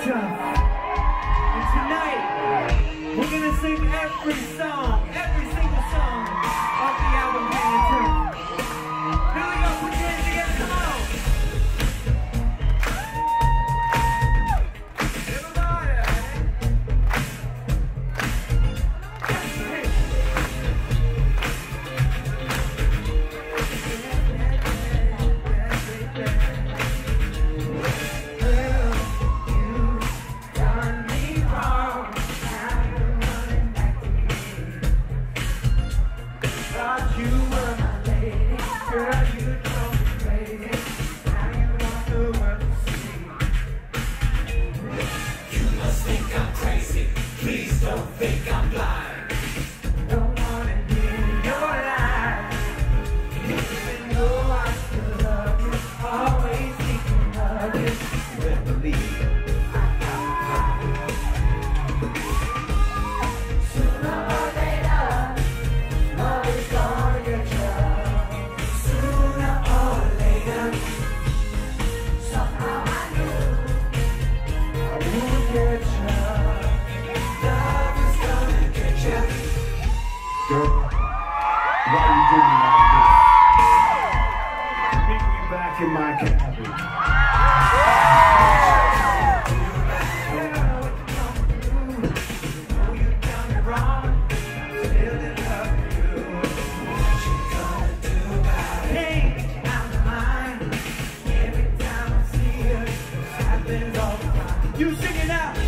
tough. And tonight, we're gonna sing every song, every single song off the album Hanging Tough. Here we go, put your hands together, come on. Girl, why you do me like this? Meet me back in my cabin. You sing it out.